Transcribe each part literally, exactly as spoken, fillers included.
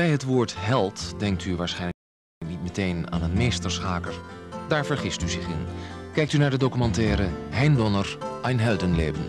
Bij het woord held denkt u waarschijnlijk niet meteen aan een meesterschaker. Daar vergist u zich in. Kijkt u naar de documentaire Hein Donner, Ein Heldenleben.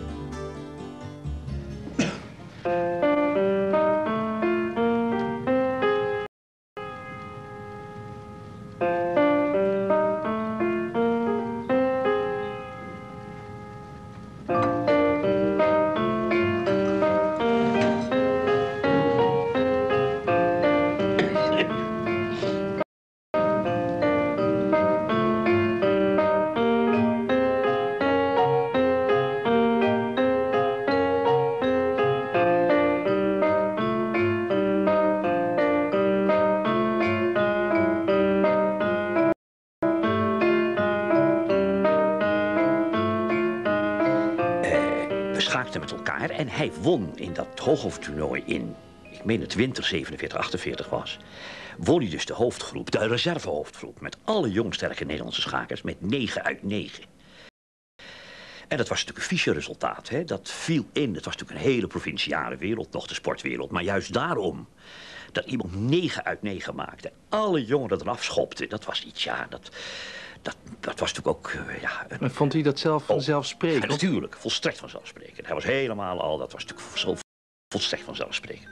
Met elkaar en hij won in dat hooghoofdtoernooi in, ik meen het winter zevenenveertig achtenveertig was, won hij dus de hoofdgroep, de reservehoofdgroep, met alle jongsterke Nederlandse schakers met negen uit negen. En dat was natuurlijk een vieze resultaat, hè? Dat viel in, het was natuurlijk een hele provinciale wereld, nog de sportwereld, maar juist daarom dat iemand negen uit negen maakte, alle jongeren eraf schopte, dat was iets, ja, dat... Dat, dat was natuurlijk ook, uh, ja... Een... Maar vond hij dat zelf vanzelfsprekend? Ja, natuurlijk, volstrekt vanzelfsprekend. Hij was helemaal al, dat was natuurlijk zo volstrekt vanzelfsprekend.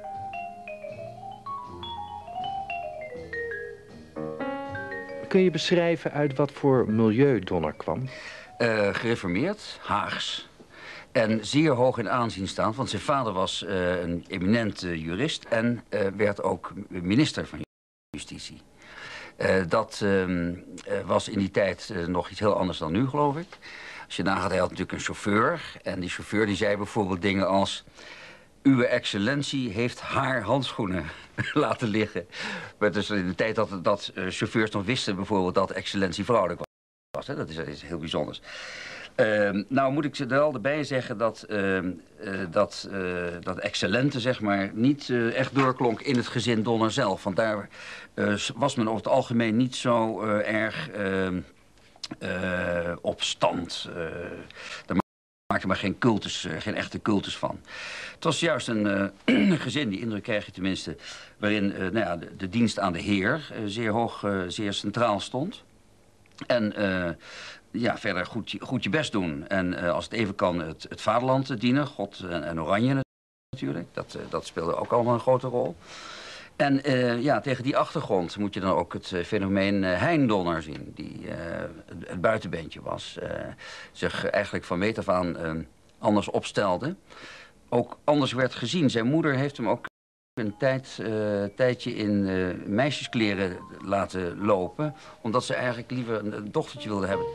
Kun je beschrijven uit wat voor milieu Donner kwam? Uh, gereformeerd, Haags. En zeer hoog in aanzien staand, want zijn vader was uh, een eminent uh, jurist en uh, werd ook minister van Justitie. Uh, dat uh, uh, was in die tijd uh, nog iets heel anders dan nu, geloof ik. Als je nagaat, hij had natuurlijk een chauffeur. En die chauffeur die zei bijvoorbeeld dingen als... Uwe excellentie heeft haar handschoenen laten liggen. Maar dus in de tijd dat, dat uh, chauffeurs nog wisten bijvoorbeeld dat excellentie vrouwelijk was. Hè? Dat, is, dat is heel bijzonders. Uh, nou moet ik er wel erbij zeggen dat, uh, uh, dat, uh, dat excellente zeg maar, niet uh, echt doorklonk in het gezin Donner zelf. Want daar uh, was men over het algemeen niet zo uh, erg uh, uh, op stand. Uh, daar maakte maar geen cultus, uh, geen echte cultus van. Het was juist een uh, gezin, die indruk krijg je tenminste, waarin uh, nou ja, de, de dienst aan de heer uh, zeer hoog, uh, zeer centraal stond. En uh, ja, verder goed, goed je best doen. En uh, als het even kan, het, het vaderland dienen. God en, en Oranje natuurlijk. Dat, uh, dat speelde ook allemaal een grote rol. En uh, ja, tegen die achtergrond moet je dan ook het uh, fenomeen uh, Hein Donner zien. Die uh, het, het buitenbeentje was. Uh, zich eigenlijk van meet af aan uh, anders opstelde. Ook anders werd gezien. Zijn moeder heeft hem ook een tijd, uh, tijdje in uh, meisjeskleren laten lopen. Omdat ze eigenlijk liever een, een dochtertje wilde hebben.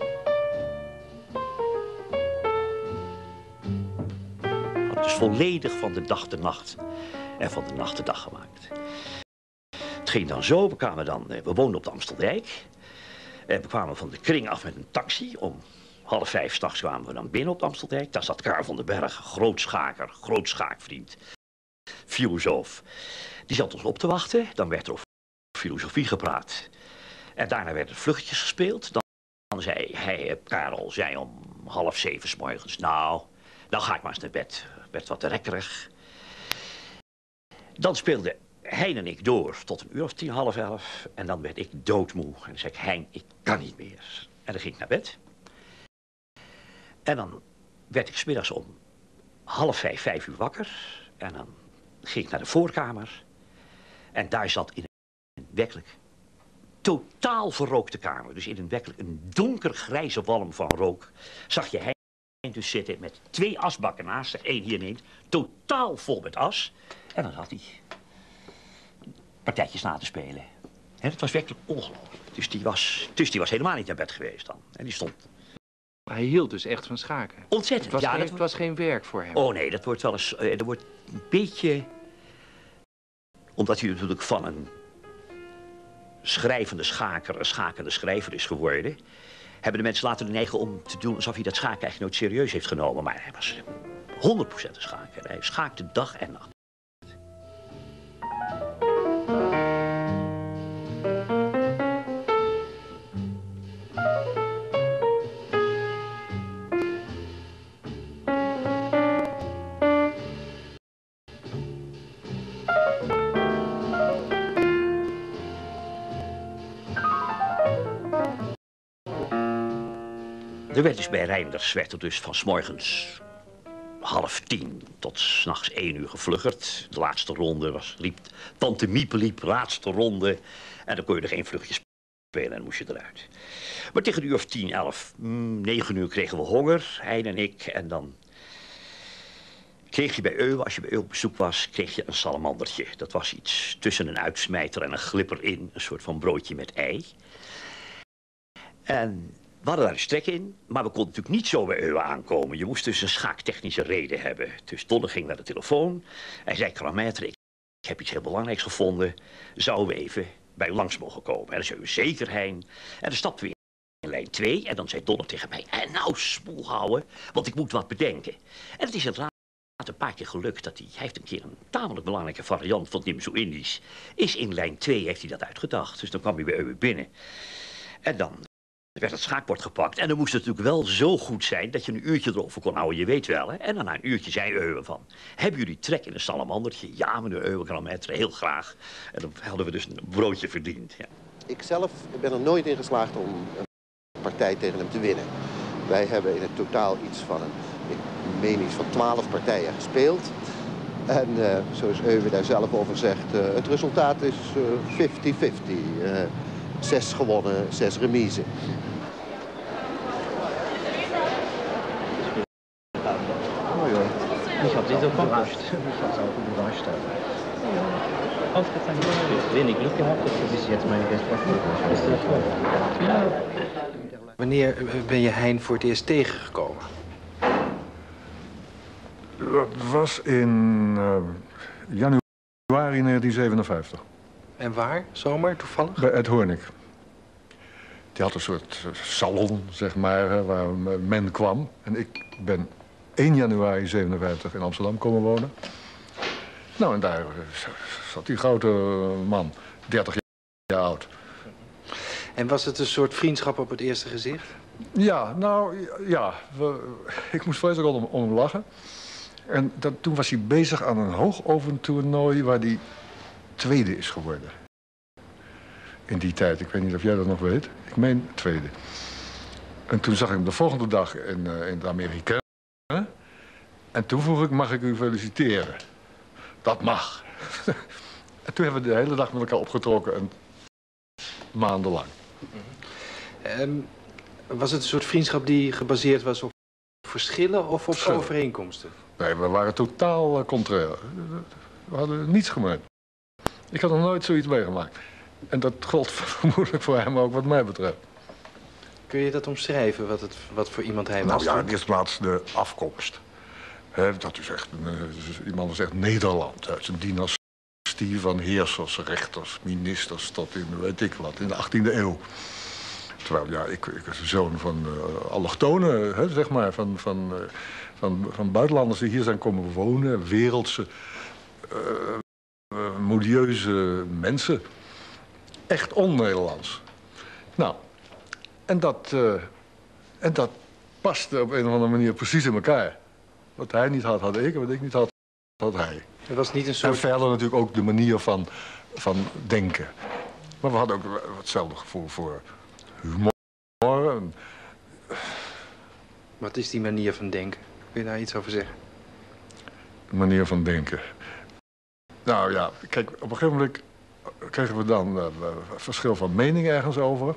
Het is volledig van de dag de nacht en van de nacht de dag gemaakt. Het ging dan zo, we kwamen dan, we woonden op de Amsteldijk. En we kwamen van de kring af met een taxi. Om half vijf 's nachts kwamen we dan binnen op de Amsteldijk. Daar zat Karel van den Berg, groot schaker, groot schaakvriend. Filosoof. Die zat ons op te wachten. Dan werd er over filosofie gepraat. En daarna werden vluchtjes gespeeld. Dan, dan zei hij, Karel, zei om half zeven 's morgens. Nou, dan ga ik maar eens naar bed. Werd wat te rekkerig. Dan speelde Hein en ik door tot een uur of tien, half elf. En dan werd ik doodmoe. En dan zei ik, Hein, ik kan niet meer. En dan ging ik naar bed. En dan werd ik 's middags om half vijf, vijf uur wakker. En dan ging ik naar de voorkamer. En daar zat in een werkelijk totaal verrookte kamer. Dus in een werkelijk een donkergrijze walm van rook. Zag je Hein dus zitten met twee asbakken naast zich. Eén hier neemt. Totaal vol met as. En dan zat hij partijtjes na te spelen. En het was werkelijk ongelooflijk. Dus die was, dus die was helemaal niet naar bed geweest dan. En die stond... Hij hield dus echt van schaken. Ontzettend. Het was, ja, geen, dat het was geen werk voor hem. Oh nee, dat wordt wel eens... Uh, dat wordt een beetje... Omdat hij natuurlijk van een schrijvende schaker een schakende schrijver is geworden... hebben de mensen later de neiging om te doen alsof hij dat schaken eigenlijk nooit serieus heeft genomen. Maar hij was honderd procent een schaker. Hij schaakte dag en nacht. Er werd dus bij Reinders werd er dus van 's morgens half tien tot 's nachts één uur gevluggerd. De laatste ronde was, liep, tante Miep liep, laatste ronde. En dan kon je er geen vluchtje spelen en dan moest je eruit. Maar tegen een uur of tien, elf, negen uur kregen we honger, hij en ik. En dan kreeg je bij Euwe, als je bij Euwe op bezoek was, kreeg je een salamandertje. Dat was iets tussen een uitsmijter en een glipper in. Een soort van broodje met ei. En we hadden daar een strek in, maar we konden natuurlijk niet zo bij Euwe aankomen. Je moest dus een schaaktechnische reden hebben. Dus Donner ging naar de telefoon. Hij zei, Krameter, ik heb iets heel belangrijks gevonden. Zouden we even bij u langs mogen komen? En dan zei u, zeker, Hein. En dan stapten we in lijn twee en dan zei Donner tegen mij, en nou, spoel houden, want ik moet wat bedenken. En het is inderdaad een paar keer gelukt dat hij, hij heeft een keer een tamelijk belangrijke variant van Nimzo Indisch. Is in lijn twee heeft hij dat uitgedacht. Dus dan kwam hij bij Euwe binnen. En dan werd het schaakbord gepakt. En dan moest het natuurlijk wel zo goed zijn dat je een uurtje erover kon houden. Je weet wel, hè. En dan na een uurtje zei Euwe van, hebben jullie trek in een salamandertje? Ja, meneer Euwe, Krameter, heel graag. En dan hadden we dus een broodje verdiend. Ja. Ik zelf ben er nooit in geslaagd om een partij tegen hem te winnen. Wij hebben in het totaal iets van een, ik meen iets van twaalf partijen gespeeld. En uh, zoals Euwe daar zelf over zegt, uh, het resultaat is vijftig vijftig. Uh, zes gewonnen, zes remises. Ich habe sie so überrascht. Ich habe es auch überrascht. Ausgezeichnet. Wenig Glück gehabt, das ist jetzt meine beste Erfolg. Wanneer ben je Hein voor het eerst tegengekomen? Dat was in uh, januari negentien zevenenvijftig. En waar? Zomer, toevallig? Bij Ed Hoornik. Die had een soort salon, zeg maar, waar men kwam. En ik ben één januari zevenenvijftig in Amsterdam komen wonen. Nou, en daar zat die grote man, dertig jaar oud. En was het een soort vriendschap op het eerste gezicht? Ja, nou, ja. We, ik moest vreselijk om, om lachen. En dat, toen was hij bezig aan een hoogoventoernooi waar hij tweede is geworden. In die tijd. Ik weet niet of jij dat nog weet. Ik meen tweede. En toen zag ik hem de volgende dag in, uh, in de Amerikanen. En toen vroeg ik, mag ik u feliciteren? Dat mag. En toen hebben we de hele dag met elkaar opgetrokken. En maandenlang. Um, was het een soort vriendschap die gebaseerd was op verschillen of op verschillen. Overeenkomsten? Nee, we waren totaal uh, contrair. We hadden niets gemeen. Ik had nog nooit zoiets meegemaakt. En dat gold vermoedelijk voor hem ook wat mij betreft. Kun je dat omschrijven, wat, het, wat voor iemand hij was? Nou ja, in de eerste plaats de afkomst. He, dat is echt, iemand is echt Nederland. Uit zijn dynastie van heersers, rechters, ministers tot in, weet ik wat, in de achttiende eeuw. Terwijl, ja, ik, ik was een zoon van uh, allochtonen, hè, zeg maar, van, van, uh, van, van buitenlanders die hier zijn komen wonen, wereldse, uh, uh, modieuze mensen. Echt on-Nederlands. Nou, en dat, uh, en dat paste op een of andere manier precies in elkaar. Wat hij niet had, had ik. En wat ik niet had, had hij. Het was niet een soort... En verder natuurlijk ook de manier van, van denken. Maar we hadden ook hetzelfde gevoel voor humor. En... Wat is die manier van denken? Kun je daar iets over zeggen? Manier van denken. Nou ja, kijk, op een gegeven moment kregen we dan uh, verschil van mening ergens over.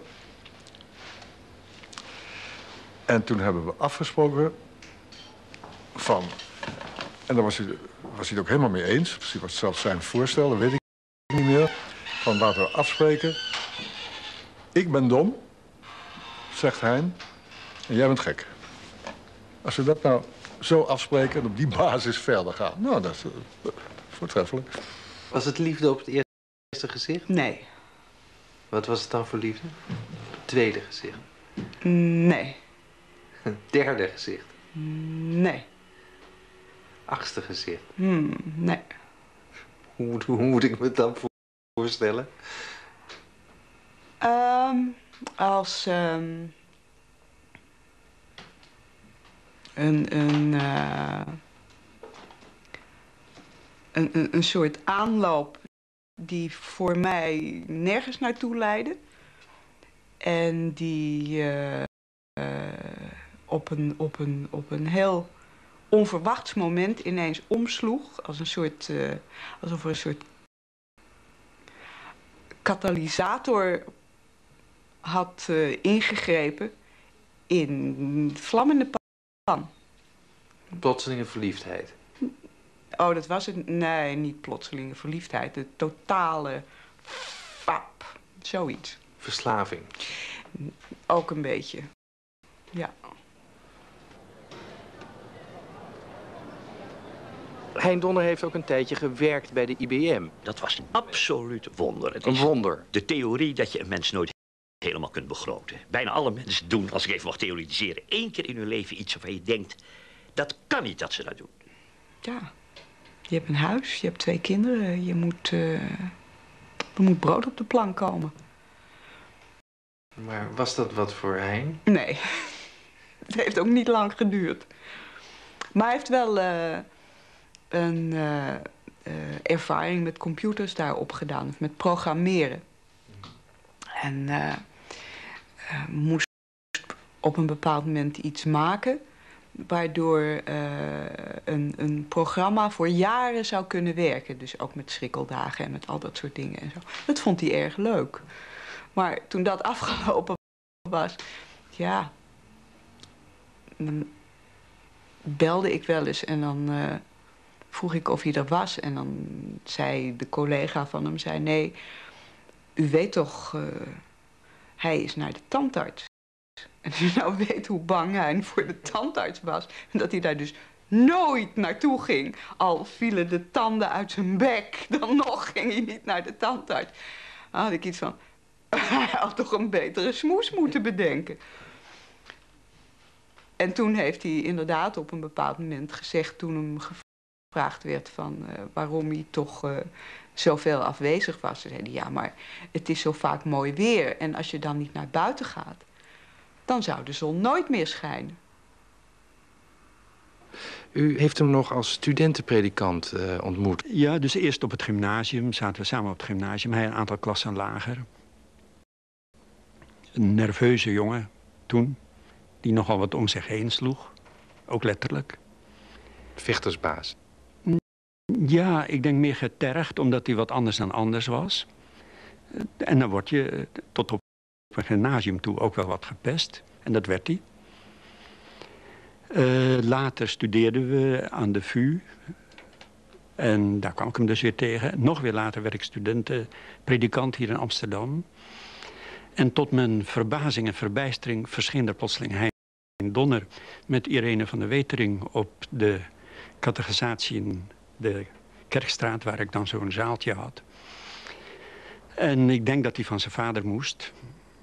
En toen hebben we afgesproken van... En daar was hij, was hij het ook helemaal mee eens. Misschien was het zelfs zijn voorstel, dat weet ik niet meer. Van laten we afspreken. Ik ben dom, zegt Hein, en jij bent gek. Als we dat nou zo afspreken en op die basis verder gaan. Nou, dat is uh, voortreffelijk. Was het liefde op het eerste gezicht? Nee. Wat was het dan voor liefde? Tweede gezicht? Nee. Derde gezicht? Nee. Achtste gezicht? Hmm, nee. Hoe, hoe moet ik me het dan voorstellen? Um, als um, een, een, uh, een, een, een soort aanloop die voor mij nergens naartoe leidde. En die uh, uh, op een, op een, op een heel onverwachts moment ineens omsloeg. Als een soort, uh, alsof er een soort katalysator had uh, ingegrepen in vlammende pan. Plotselinge verliefdheid. Oh, dat was het? Nee, niet plotselinge verliefdheid. De totale pap. Zoiets. Verslaving. Ook een beetje. Ja. Hein Donner heeft ook een tijdje gewerkt bij de I B M. Dat was een absoluut wonder. Het Een is wonder. de theorie dat je een mens nooit helemaal kunt begroten. Bijna alle mensen doen, als ik even mag theoretiseren, één keer in hun leven iets waarvan je denkt, dat kan niet dat ze dat doen. Ja. Je hebt een huis, je hebt twee kinderen, je moet, uh, er moet brood op de plank komen. Maar was dat wat voor Hein? Nee, het heeft ook niet lang geduurd. Maar hij heeft wel uh, een uh, uh, ervaring met computers daarop gedaan, of met programmeren. En uh, uh, moest op een bepaald moment iets maken waardoor uh, een, een programma voor jaren zou kunnen werken. Dus ook met schrikkeldagen en met al dat soort dingen en zo. Dat vond hij erg leuk. Maar toen dat afgelopen was, ja, dan belde ik wel eens en dan uh, vroeg ik of hij er was. En dan zei de collega van hem, zei, nee, u weet toch, uh, hij is naar de tandarts. En als je nou weet hoe bang hij voor de tandarts was, en dat hij daar dus nooit naartoe ging, al vielen de tanden uit zijn bek, dan nog ging hij niet naar de tandarts. Dan had ik iets van, hij had toch een betere smoes moeten bedenken. En toen heeft hij inderdaad op een bepaald moment gezegd, toen hem gevraagd werd van uh, waarom hij toch uh, zoveel afwezig was. Toen zei hij, ja, maar het is zo vaak mooi weer en als je dan niet naar buiten gaat, dan zou de zon nooit meer schijnen. U heeft hem nog als studentenpredikant uh, ontmoet. Ja, dus eerst op het gymnasium, zaten we samen op het gymnasium. Hij een aantal klassen lager. Een nerveuze jongen toen, die nogal wat om zich heen sloeg. Ook letterlijk. Vechtersbaas. Ja, ik denk meer getergd, omdat hij wat anders dan anders was. En dan word je tot op een gymnasium toe ook wel wat gepest. En dat werd hij. Uh, later studeerden we aan de V U. En daar kwam ik hem dus weer tegen. Nog weer later werd ik studentenpredikant hier in Amsterdam. En tot mijn verbazing en verbijstering verscheen er plotseling Hein Donner met Irene van der Wetering op de catechisatie in de Kerkstraat, waar ik dan zo'n zaaltje had. En ik denk dat hij van zijn vader moest.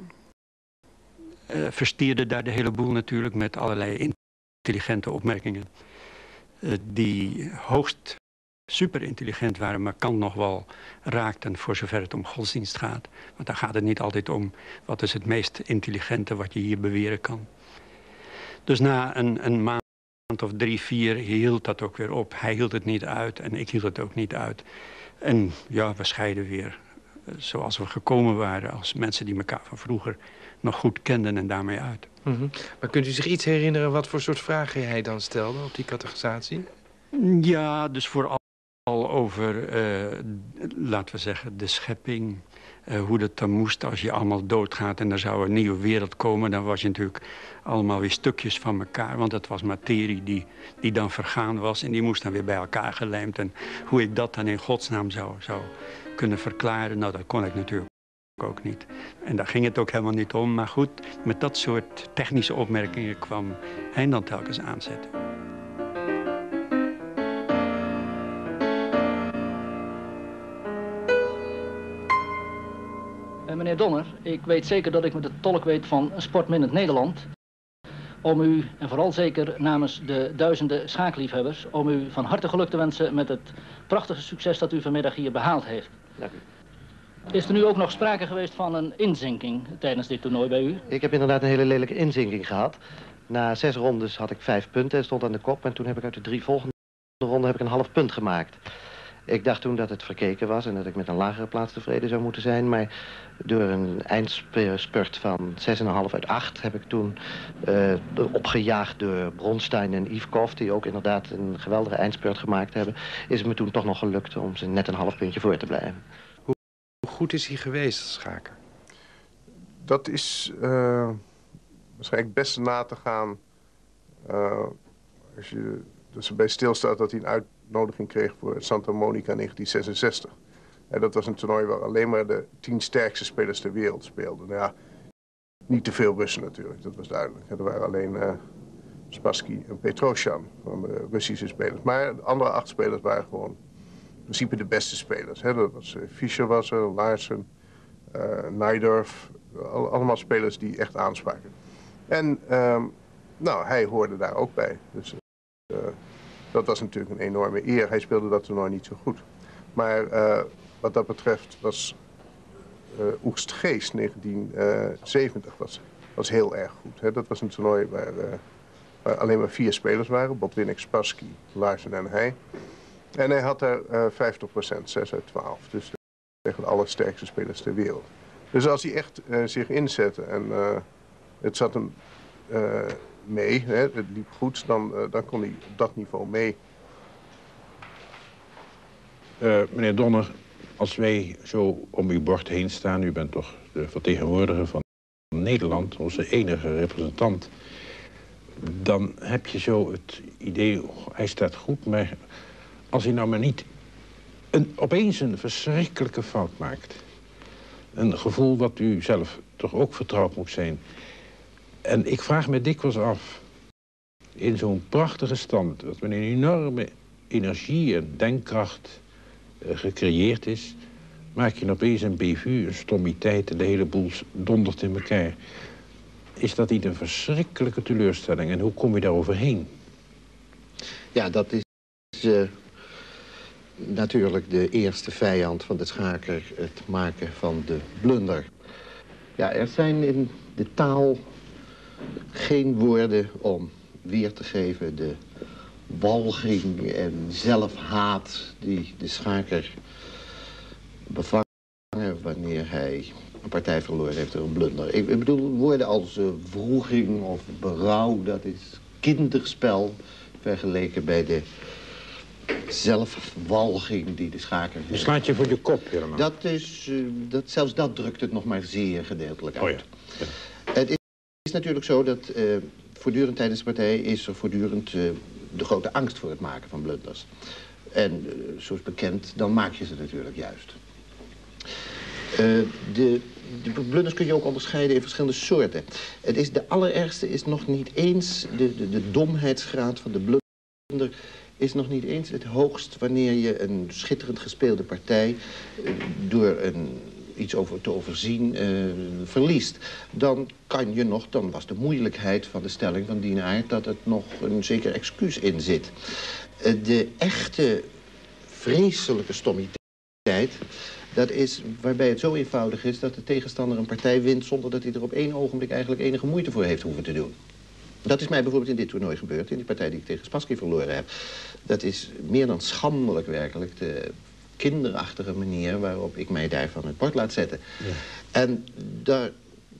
Uh, verstierde daar de hele boel natuurlijk met allerlei intelligente opmerkingen. Uh, die hoogst superintelligent waren, maar kan nog wel raakten voor zover het om godsdienst gaat. Want daar gaat het niet altijd om wat is het meest intelligente wat je hier beweren kan. Dus na een, een maand of drie, vier hield dat ook weer op. Hij hield het niet uit en ik hield het ook niet uit. En ja, we scheiden weer zoals we gekomen waren als mensen die elkaar van vroeger nog goed kenden en daarmee uit. Mm-hmm. Maar kunt u zich iets herinneren wat voor soort vragen hij dan stelde op die catechisatie? Ja, dus vooral over, uh, laten we zeggen, de schepping. Uh, hoe dat dan moest als je allemaal doodgaat en er zou een nieuwe wereld komen. Dan was je natuurlijk allemaal weer stukjes van elkaar. Want dat was materie die, die dan vergaan was en die moest dan weer bij elkaar gelijmd. En hoe ik dat dan in godsnaam zou, zou kunnen verklaren, nou dat kon ik natuurlijk ook niet. En daar ging het ook helemaal niet om. Maar goed, met dat soort technische opmerkingen kwam hij dan telkens aanzetten. Meneer Donner, ik weet zeker dat ik met de tolk weet van Sportminnend Nederland. Om u, en vooral zeker namens de duizenden schaakliefhebbers, om u van harte geluk te wensen met het prachtige succes dat u vanmiddag hier behaald heeft. Dank u. Is er nu ook nog sprake geweest van een inzinking tijdens dit toernooi bij u? Ik heb inderdaad een hele lelijke inzinking gehad. Na zes rondes had ik vijf punten en stond aan de kop. En toen heb ik uit de drie volgende ronden heb ik een half punt gemaakt. Ik dacht toen dat het verkeken was en dat ik met een lagere plaats tevreden zou moeten zijn. Maar door een eindspurt van zes komma vijf uit acht heb ik toen uh, opgejaagd door Bronstein en Ivkov, die ook inderdaad een geweldige eindspurt gemaakt hebben, is het me toen toch nog gelukt om ze net een half puntje voor te blijven. Hoe, hoe goed is hij geweest als schaker? Dat is uh, waarschijnlijk best na te gaan. Uh, als je dus erbij stilstaat dat hij een uitnodiging kreeg voor Santa Monica in negentien zesenzestig. En dat was een toernooi waar alleen maar de tien sterkste spelers ter wereld speelden. Nou ja, niet te veel Russen natuurlijk, dat was duidelijk. Er waren alleen uh, Spassky en Petrosyan van de Russische spelers. Maar de andere acht spelers waren gewoon in principe de beste spelers. Hè. Dat was uh, Fischer was er, Larsen, uh, Najdorf. All, allemaal spelers die echt aanspraken. En um, nou, hij hoorde daar ook bij. Dus uh, dat was natuurlijk een enorme eer. Hij speelde dat toernooi niet zo goed. Maar uh, wat dat betreft was uh, Oegstgeest negentien zeventig was, was heel erg goed. Hè. Dat was een toernooi waar, uh, waar alleen maar vier spelers waren. Botwinnik, Spassky, Larsen en hij. En hij had daar uh, vijftig procent, zes uit twaalf. Dus tegen de allersterkste spelers ter wereld. Dus als hij echt uh, zich inzette en uh, het zat hem uh, mee, hè, het liep goed, dan, uh, dan kon hij op dat niveau mee. Uh, meneer Donner, als wij zo om uw bord heen staan, u bent toch de vertegenwoordiger van Nederland, onze enige representant, dan heb je zo het idee, oh, hij staat goed, maar als hij nou maar niet een, opeens een verschrikkelijke fout maakt. Een gevoel wat u zelf toch ook vertrouwd moet zijn. En ik vraag me dikwijls af, in zo'n prachtige stand, dat met een enorme energie en denkkracht uh, gecreëerd is, maak je opeens een bévue, een stommiteit en de hele boel dondert in elkaar. Is dat niet een verschrikkelijke teleurstelling en hoe kom je daar overheen? Ja, dat is uh, natuurlijk de eerste vijand van de schaker, het maken van de blunder. Ja, er zijn in de taal geen woorden om weer te geven de walging en zelfhaat die de schaker bevangen wanneer hij een partij verloren heeft door een blunder. Ik bedoel, woorden als uh, wroeging of berouw, dat is kinderspel vergeleken bij de zelfwalging die de schaker heeft. Je slaat je voor je kop helemaal. Dat is, uh, dat, zelfs dat drukt het nog maar zeer gedeeltelijk uit. Oh ja. Ja. Het is, is natuurlijk zo dat uh, voortdurend tijdens de partij is er voortdurend uh, de grote angst voor het maken van blunders. En uh, zoals bekend, dan maak je ze natuurlijk juist. Uh, de, de blunders kun je ook onderscheiden in verschillende soorten. Het is, de allerergste is nog niet eens, de, de, de domheidsgraad van de blunder is nog niet eens het hoogst wanneer je een schitterend gespeelde partij uh, door een, iets over te overzien uh, verliest. Dan kan je nog, dan was de moeilijkheid van de stelling van die aard dat het nog een zeker excuus in zit. Uh, de echte vreselijke stommiteit, dat is waarbij het zo eenvoudig is dat de tegenstander een partij wint zonder dat hij er op één ogenblik eigenlijk enige moeite voor heeft hoeven te doen. Dat is mij bijvoorbeeld in dit toernooi gebeurd, in die partij die ik tegen Spassky verloren heb. Dat is meer dan schandelijk werkelijk, de kinderachtige manier waarop ik mij daar van het bord laat zetten. Ja. En daar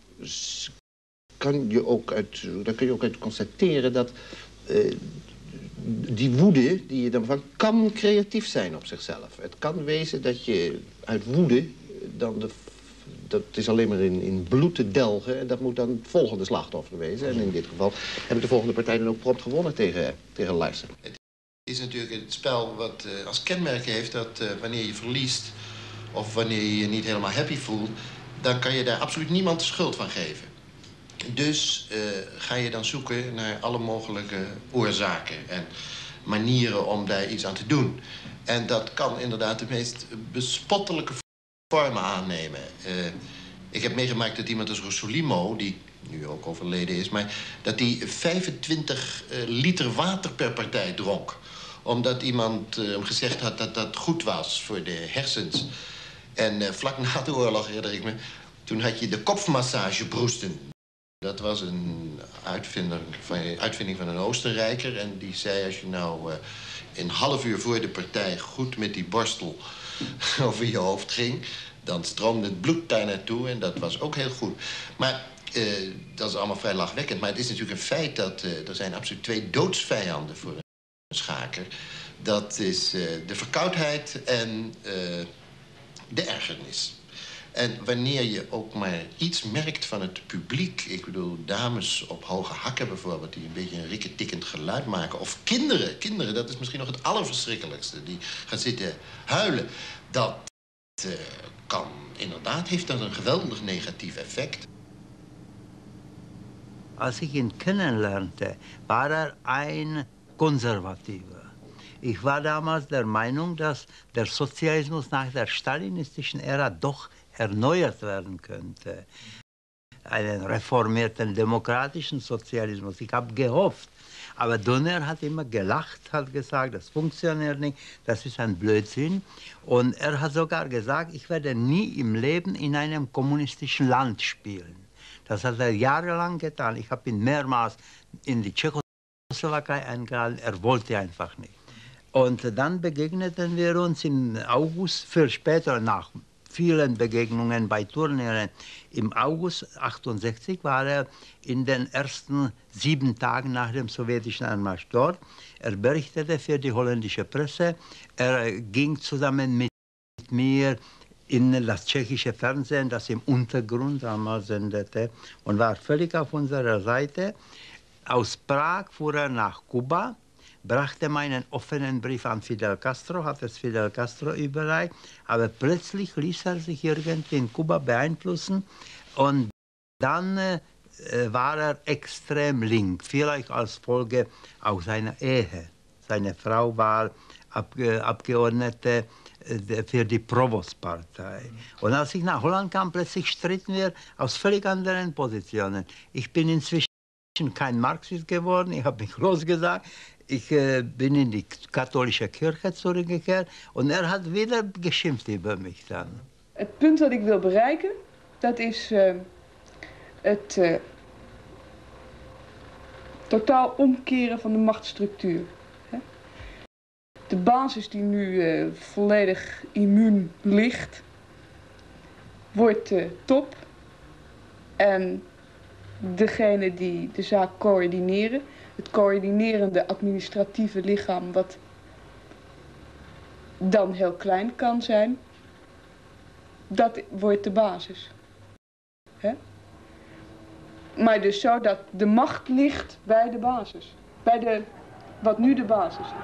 kan je ook uit, daar kun je ook uit constateren dat uh, die woede die je dan van kan creatief zijn op zichzelf. Het kan wezen dat je uit woede dan de, dat is alleen maar in, in bloed te delgen en dat moet dan het volgende slachtoffer wezen. En in dit geval heb ik de volgende partij dan ook prompt gewonnen tegen, tegen Larsen. Het is natuurlijk het spel wat uh, als kenmerk heeft dat uh, wanneer je verliest of wanneer je je niet helemaal happy voelt, dan kan je daar absoluut niemand de schuld van geven. Dus uh, ga je dan zoeken naar alle mogelijke oorzaken en manieren om daar iets aan te doen. En dat kan inderdaad de meest bespottelijke vormen aannemen. Uh, ik heb meegemaakt dat iemand als Rossolimo, die nu ook overleden is, maar dat die vijfentwintig uh, liter water per partij dronk. Omdat iemand uh, hem gezegd had dat dat goed was voor de hersens. En uh, vlak na de oorlog, herinner ik me, toen had je de kopfmassagebroesten. Dat was een uitvinder van, uitvinding van een Oostenrijker. En die zei, als je nou uh, een half uur voor de partij goed met die borstel over je hoofd ging, dan stroomde het bloed daar naartoe en dat was ook heel goed. Maar uh, dat is allemaal vrij lachwekkend. Maar het is natuurlijk een feit dat uh, er zijn absoluut twee doodsvijanden voor een schaker. Dat is uh, de verkoudheid en uh, de ergernis. En wanneer je ook maar iets merkt van het publiek, ik bedoel dames op hoge hakken bijvoorbeeld, die een beetje een rikketikkend geluid maken, of kinderen, kinderen, dat is misschien nog het allerverschrikkelijkste, die gaan zitten huilen, dat uh, kan inderdaad, heeft dat een geweldig negatief effect. Als ich ihn kennenlernte, war er ein Konservativer. Ich war damals der Meinung, dass der Sozialismus nach der stalinistischen Ära doch erneuert werden könnte. Einen reformierten demokratischen Sozialismus. Ich habe gehofft. Aber Donner hat immer gelacht, hat gesagt, das funktioniert nicht, das ist ein Blödsinn. Und er hat sogar gesagt, ich werde nie im Leben in einem kommunistischen Land spielen. Das hat er jahrelang getan. Ich habe ihn mehrmals in die Tschechoslowakei eingeladen, er wollte einfach nicht. Und dann begegneten wir uns im August, für später nach vielen Begegnungen bei Turnieren. Im August achtundsechzig war er in den ersten sieben Tagen nach dem sowjetischen Einmarsch dort. Er berichtete für die holländische Presse. Er ging zusammen mit mir in das tschechische Fernsehen, das im Untergrund damals sendete, und war völlig auf unserer Seite. Aus Prag fuhr er nach Kuba, brachte meinen offenen Brief an Fidel Castro, hat es Fidel Castro überreicht, aber plötzlich ließ er sich irgendwie in Kuba beeinflussen und dann äh, war er extrem link, vielleicht als Folge auch seiner Ehe. Seine Frau war Abge Abgeordnete äh, für die Provostpartei. Und als ich nach Holland kam, plötzlich stritten wir aus völlig anderen Positionen. Ich bin inzwischen kein Marxist geworden, ich habe mich groß gesagt. Ich äh, bin in die katholische Kirche zurückgekehrt und er hat wieder geschimpft über mich dan. Het punt dat ik wil bereiken, dat is uh, het uh, totaal omkeren van de machtsstructuur. Hè? De basis die nu uh, volledig immuun ligt, wordt uh, top. En degene die de zaak coördineren, het coördinerende administratieve lichaam, wat dan heel klein kan zijn, dat wordt de basis. Hè? Maar dus zo dat de macht ligt bij de basis. Bij de, wat nu de basis is.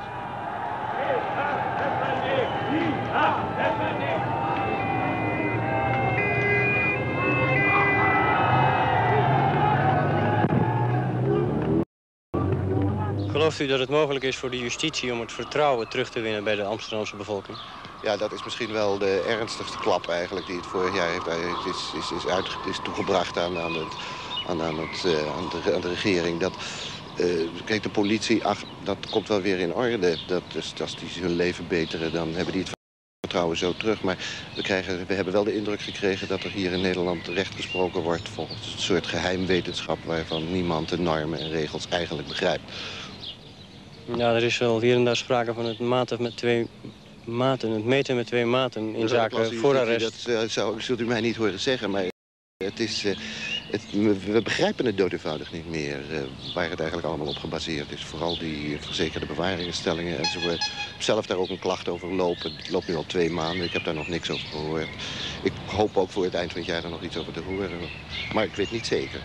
Gelooft u dat het mogelijk is voor de justitie om het vertrouwen terug te winnen bij de Amsterdamse bevolking? Ja, dat is misschien wel de ernstigste klap eigenlijk die het vorig jaar heeft. Het is, is, is, uit, is toegebracht aan, aan, het, aan, aan, het, uh, aan, de, aan de regering. Dat, uh, kijk, de politie, ach, dat komt wel weer in orde. Dat, dus, als die hun leven beteren, dan hebben die het vertrouwen zo terug. Maar we, krijgen, we hebben wel de indruk gekregen dat er hier in Nederland recht gesproken wordt volgens een soort geheimwetenschap waarvan niemand de normen en regels eigenlijk begrijpt. Ja, er is wel hier en daar sprake van het maten met twee maten, het meten met twee maten in zaken voorarrest. Dat uh, zou, zult u mij niet horen zeggen, maar het is, uh, het, we begrijpen het dood eenvoudig niet meer uh, waar het eigenlijk allemaal op gebaseerd is. Vooral die verzekerde bewaringenstellingen enzovoort. Ik heb zelf daar ook een klacht over lopen. Het loopt nu al twee maanden, ik heb daar nog niks over gehoord. Ik hoop ook voor het eind van het jaar er nog iets over te horen, maar ik weet niet zeker.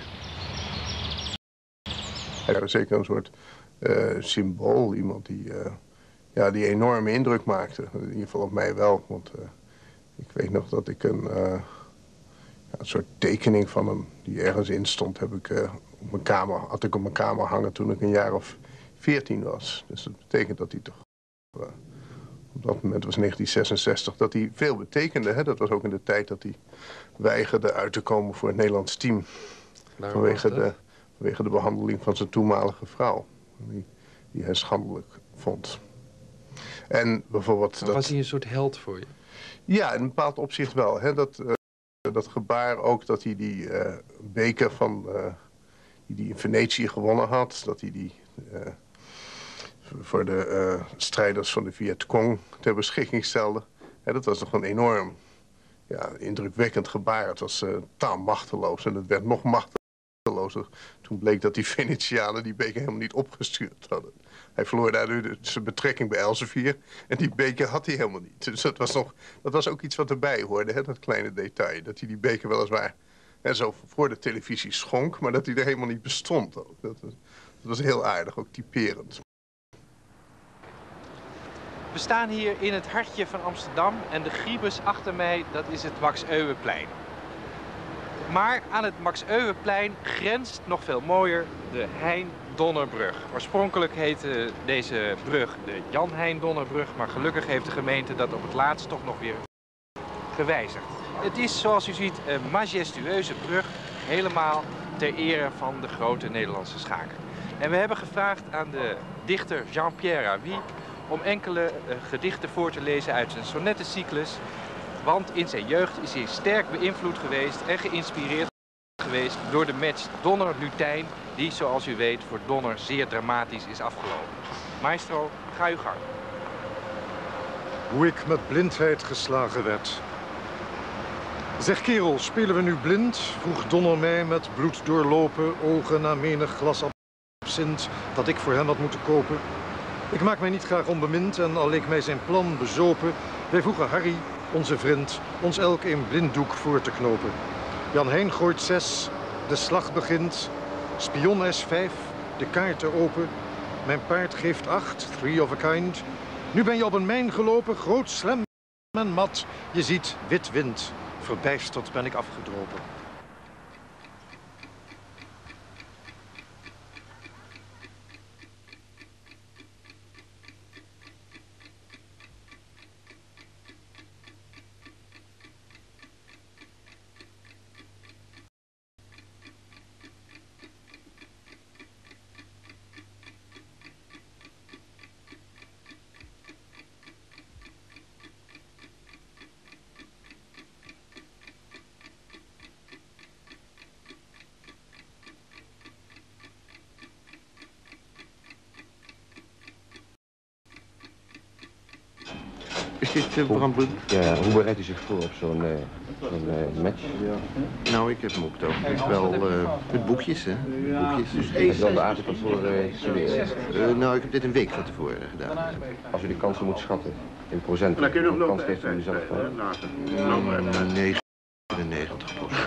Ja, zeker een soort Uh, symbool, iemand die, uh, ja, die enorme indruk maakte. In ieder geval op mij wel, want uh, ik weet nog dat ik een, uh, ja, een soort tekening van hem die ergens in stond, heb ik, uh, op mijn kamer, had ik op mijn kamer hangen toen ik een jaar of veertien was. Dus dat betekent dat hij toch, uh, op dat moment was negentien zesenzestig, dat hij veel betekende. Hè? Dat was ook in de tijd dat hij weigerde uit te komen voor het Nederlands team. Vanwege de, vanwege de behandeling van zijn toenmalige vrouw. Die, die hij schandelijk vond. En bijvoorbeeld... Maar dat... was hij een soort held voor je? Ja, in een bepaald opzicht wel. Hè? Dat, uh, dat gebaar ook dat hij die uh, beker van, uh, die hij in Venetië gewonnen had. Dat hij die uh, voor de uh, strijders van de Vietcong ter beschikking stelde. Ja, dat was nog een enorm ja, indrukwekkend gebaar. Het was uh, taal machteloos en het werd nog machtelozer. Toen bleek dat die Venetianen die beker helemaal niet opgestuurd hadden. Hij verloor daardoor zijn betrekking bij Elsevier en die beker had hij helemaal niet. Dus dat was, nog, dat was ook iets wat erbij hoorde, hè, dat kleine detail. Dat hij die beker weliswaar hè, zo voor de televisie schonk, maar dat hij er helemaal niet bestond ook. Dat, dat was heel aardig, ook typerend. We staan hier in het hartje van Amsterdam en de Griebus achter mij, dat is het Max Euweplein. Maar aan het Max Euweplein grenst nog veel mooier de Hein-Donnerbrug. Oorspronkelijk heette deze brug de Jan Hein-Donnerbrug, maar gelukkig heeft de gemeente dat op het laatst toch nog weer gewijzigd. Het is, zoals u ziet, een majestueuze brug, helemaal ter ere van de grote Nederlandse schaker. En we hebben gevraagd aan de dichter Jean-Pierre Haby om enkele uh, gedichten voor te lezen uit zijn sonnettencyclus. Want in zijn jeugd is hij sterk beïnvloed geweest en geïnspireerd geweest door de match Donner-Lutijn, die, zoals u weet, voor Donner zeer dramatisch is afgelopen. Maestro, ga uw gang. Hoe ik met blindheid geslagen werd. Zeg kerel, spelen we nu blind? Vroeg Donner mij met bloed doorlopen ogen na menig glas absint dat ik voor hem had moeten kopen. Ik maak mij niet graag onbemind en al leek mij zijn plan bezopen, wij vroegen Harry, onze vriend, ons elk een blinddoek voor te knopen. Jan Hein gooit zes, de slag begint, spion S vijf, de kaarten open. Mijn paard geeft acht, three of a kind. Nu ben je op een mijn gelopen, groot, slem en mat. Je ziet wit wind, verbijsterd ben ik afgedropen. Is dit uh, Bram? Ja, hoe bereidt u zich voor op zo'n uh, zo'n uh, match? Ja. Nou, ik heb hem op het ogenblik wel uh, met boekjes, hè. Boekjes. Dus heb je wel de avond van tevoren uh, gestudeerd? Uh, nou, ik heb dit een week van tevoren gedaan. Als u de kansen moet schatten in procent, hoeveel kans geeft u zelf van? negenennegentig procent.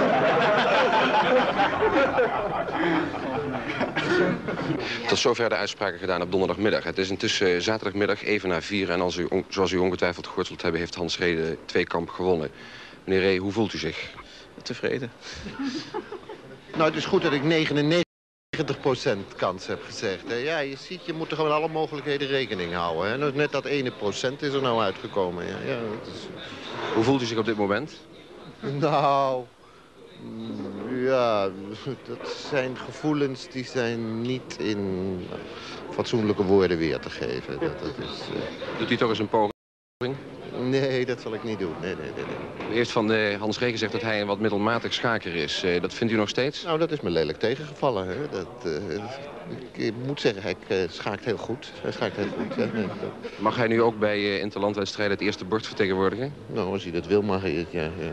Tot zover de uitspraken gedaan op donderdagmiddag. Het is intussen zaterdagmiddag even na vier en als u, zoals u ongetwijfeld gehoord zult hebben, heeft Hans Ree twee kamp gewonnen. Meneer Ree, hoe voelt u zich? Tevreden. Nou, het is goed dat ik negenennegentig procent kans heb gezegd. Hè. Ja, je ziet, je moet er gewoon alle mogelijkheden rekening houden. Hè. Nou, net dat ene procent is er nou uitgekomen. Ja, ja, dat is... Hoe voelt u zich op dit moment? Nou... Ja, dat zijn gevoelens die zijn niet in fatsoenlijke woorden weer te geven. Dat, dat is, uh... Doet u toch eens een poging? Nee, dat zal ik niet doen. Nee, nee, nee, nee. U heeft van uh, Hans Ree gezegd dat hij een wat middelmatig schaker is. Uh, dat vindt u nog steeds? Nou, dat is me lelijk tegengevallen. Hè. Dat, uh, ik moet zeggen, hij uh, schaakt heel goed. Hij schaakt heel goed. Ja. Mag hij nu ook bij uh, interlandwedstrijden het eerste bord vertegenwoordigen? Nou, als hij dat wil, mag hij het, ja. ja.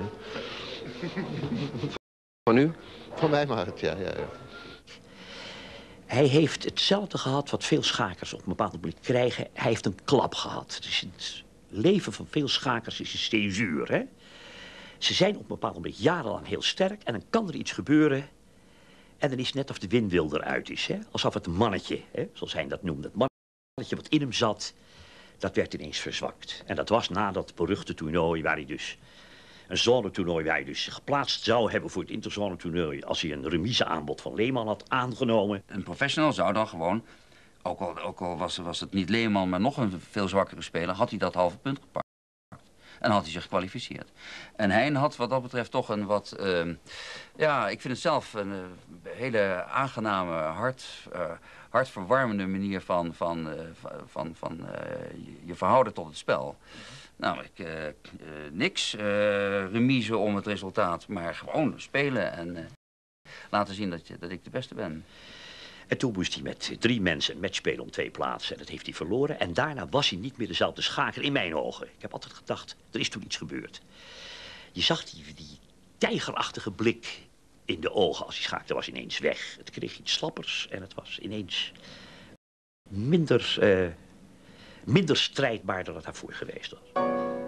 Van u? Van mij mag het, ja, ja, ja. Hij heeft hetzelfde gehad wat veel schakers op een bepaald moment krijgen. Hij heeft een klap gehad. Dus het leven van veel schakers is een césuur, hè. Ze zijn op een bepaald moment jarenlang heel sterk en dan kan er iets gebeuren. En dan is het net of de windwil eruit is, hè. Alsof het een mannetje, hè, zoals hij dat noemde. Het mannetje wat in hem zat, dat werd ineens verzwakt. En dat was na dat beruchte toernooi waar hij dus... Een zonetoernooi waar hij dus geplaatst zou hebben voor het interzonetoernooi als hij een remise-aanbod van Lehman had aangenomen. Een professional zou dan gewoon, ook al, ook al was, was het niet Lehman, maar nog een veel zwakkere speler, had hij dat halve punt gepakt. En had hij zich gekwalificeerd. En Hein had wat dat betreft toch een wat, uh, ja, ik vind het zelf een uh, hele aangename, hart, uh, hartverwarmende manier van, van, uh, van, van uh, je verhouden tot het spel. Namelijk uh, uh, niks, uh, remise om het resultaat, maar gewoon spelen. En uh, laten zien dat, je, dat ik de beste ben. En toen moest hij met drie mensen een match spelen om twee plaatsen. En dat heeft hij verloren. En daarna was hij niet meer dezelfde schaker in mijn ogen. Ik heb altijd gedacht, er is toen iets gebeurd. Je zag die, die tijgerachtige blik in de ogen als hij schaakte, was ineens weg. Het kreeg iets slappers en het was ineens minder, uh, minder strijdbaar dan het daarvoor geweest was.